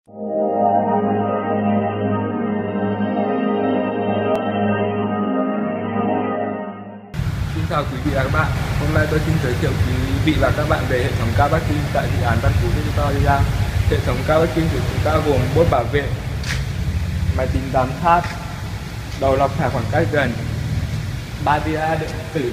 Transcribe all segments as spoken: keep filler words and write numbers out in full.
Xin chào quý vị và các bạn. Hôm nay tôi xin giới thiệu quý vị và các bạn về hệ thống cao parking tại dự án Văn Phú Victoria. Hệ thống cao parking của chúng ta gồm bốt bảo vệ, máy tính giám sát, đầu lọc thải khoảng cách gần, barrier điện tử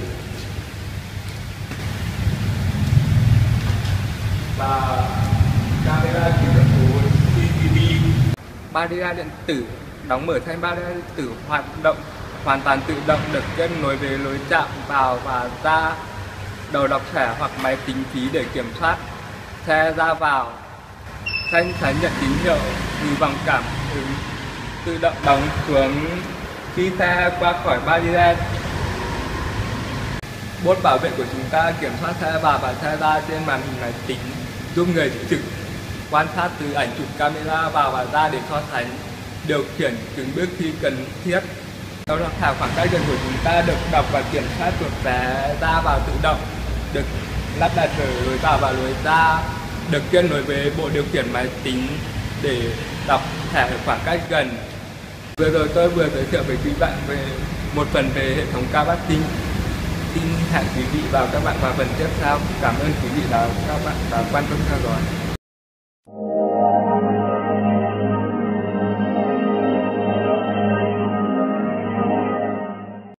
và camera chỉ dẫn số xê xê tê vê. Barrier điện tử đóng mở thanh barrier điện tử hoạt động hoàn toàn tự động, được kết nối với lối chạm vào và ra đầu lọc thẻ hoặc máy tính phí để kiểm soát xe ra vào. Thanh sẽ nhận tín hiệu từ vòng cảm ứng tự động đóng xuống khi xe qua khỏi barrier. Bốt bảo vệ của chúng ta kiểm soát xe vào và xe ra trên màn hình máy tính, giúp người trực quan sát từ ảnh chụp camera vào và ra để so sánh, điều khiển từng bước khi cần thiết. Đầu lọc thải khoảng cách gần của chúng ta được đọc và kiểm soát thuộc vé ra vào tự động, được lắp đặt ở lối vào và lối ra, được kết nối với bộ điều khiển máy tính để đọc thẻ ở khoảng cách gần. Vừa rồi tôi vừa giới thiệu với quý bạn về một phần về hệ thống cao parking. Xin hẹn quý vị và các bạn vào phần tiếp theo. Cảm ơn quý vị và các bạn đã quan tâm theo dõi.